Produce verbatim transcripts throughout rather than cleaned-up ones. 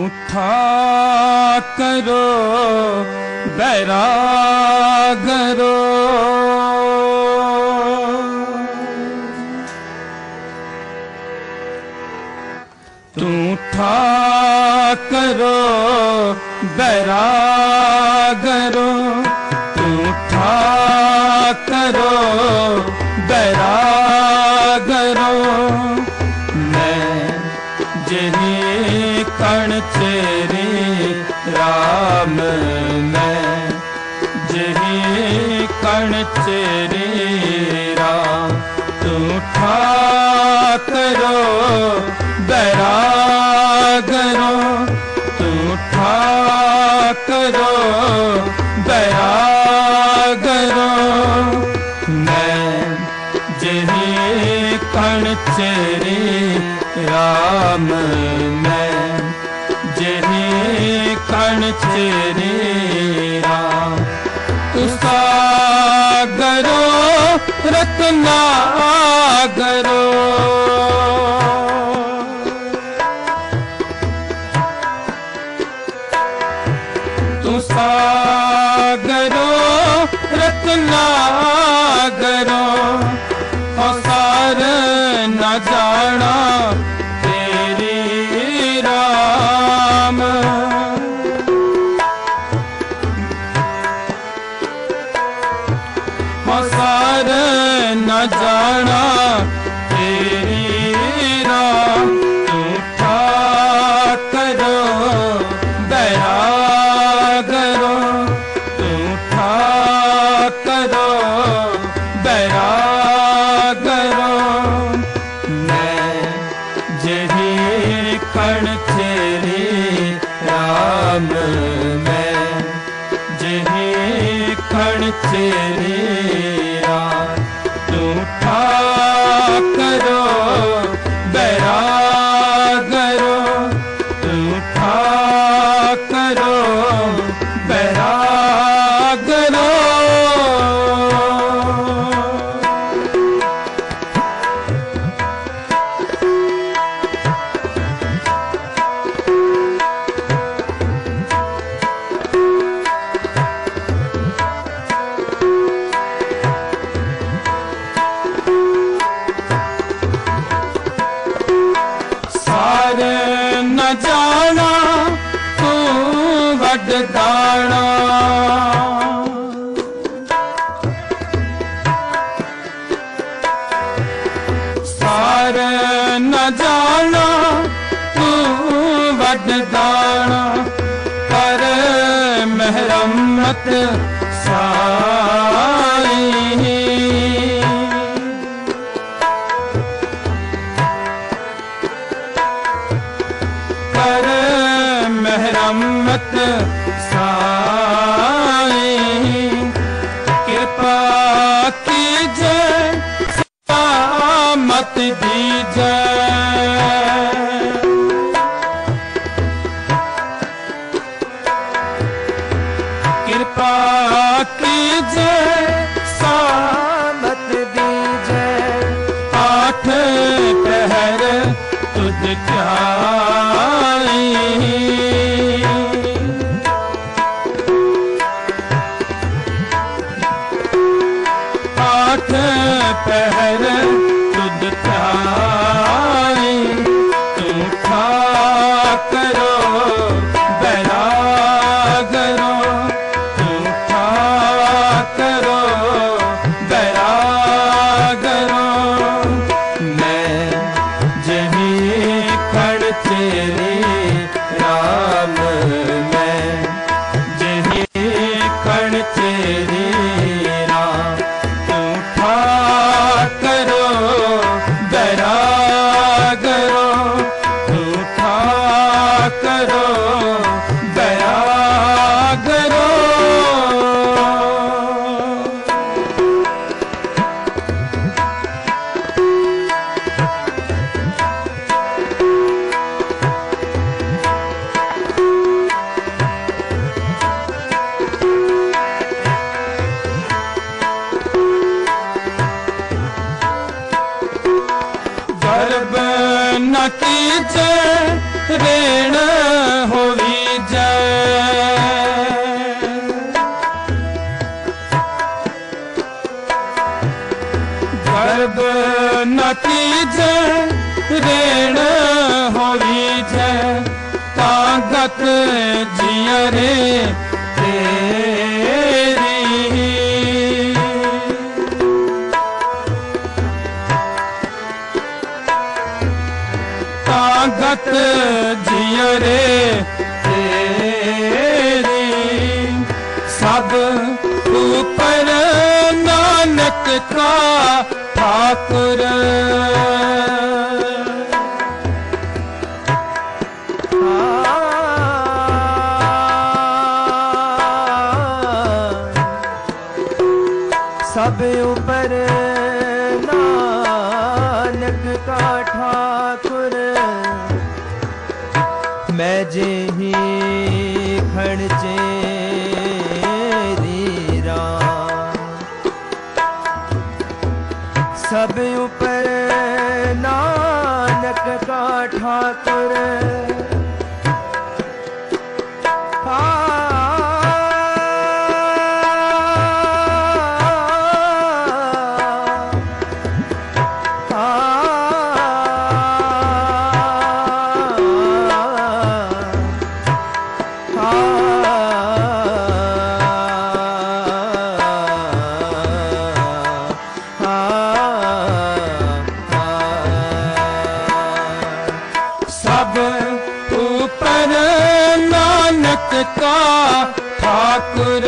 ठा करो बैरागरो, तू ठा करो बैरागरो, तू ठा करो बैरागरो। मैं जही कण तेरी राम, मैं जही कण तेरी राम, तू ठा करो बैरागरो, तू ठा करो बैरागरो। मैं जही कण तेरी राम, मैं जही कण तेरी राम। तू सागरो रत्नागरो, तू सागरो रत्नागरो। हो सार न जाना तेरी राम, हो सार न जाना तेरी राम। तू ठा करो बैरागरो, तू ठा करो बैरागरो। मैं जही कण तेरी राम, मैं जही कण तेरी राम। तू ठा करो बैरागरो, तू ठा करो बैरागरो। सारे न जाना तू वड दाना, सारे न जाना तू वड दाना। कर महरमत साई, कर महरमत साई। कृपा कीजे मत दीजे, कृपा कीजे सामत दीजे। आठ पहर तुझ ध्याई, आठ पहर तुझ ध्याई। तू ठा करो बैरागरो, तू ठा करो बैरागरो। मैं जही कण तेरी राम, मैं जही कण तेरी राम। तू ठा करो बैरागरो, तू ठा करो बैरागरो। ताकत जिया रे तेरी, ताकत जिया रे तेरी, सब ऊपर नानक का ठाकुर, सब ऊपर नानक का ठाकुर, मैं जेही खण चेरी राम, सब ऊपर नानक का ठाकुर, का ठाकुर,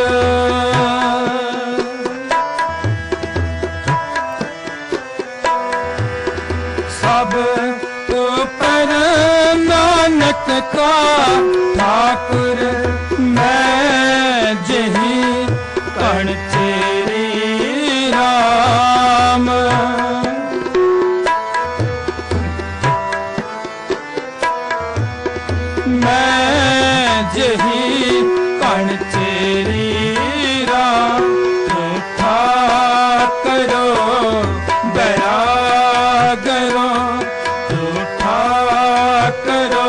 सब ऊपर नानक का ठाकुर, मैं जही कण चेरी राम, जही कण चेरी राम, उठा करो बैरागरो, उठा करो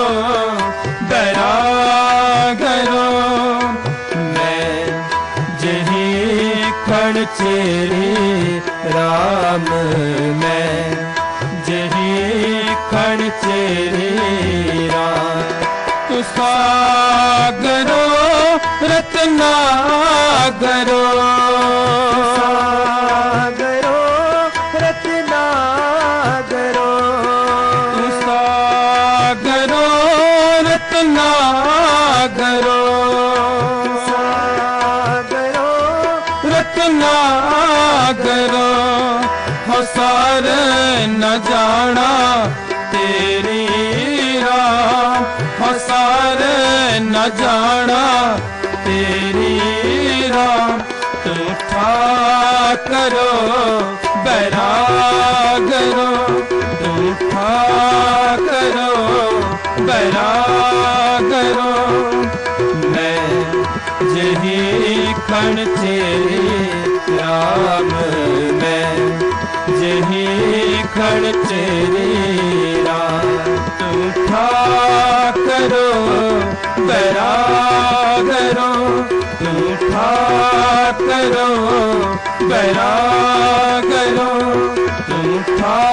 बैरागरो, मैं जही कण चेरी राम, मैं जही कण चेरी राम, सागरो रत्नागरो, सागरो रत्नागरो, सागरो रत्नागरो, सागरो रत्नागरो, हो सारे न जाना तेरी राम, हो सारे न जाना तेरी राम, तू ठाकरो बैरागरो, तू ठाकरो बैरागरो, मैं जही खण चेरी राम, मैं जही खण चेरी राम, तू ठाकरो बैरागरो, तू ठाकरो बैरागरो, तू ठा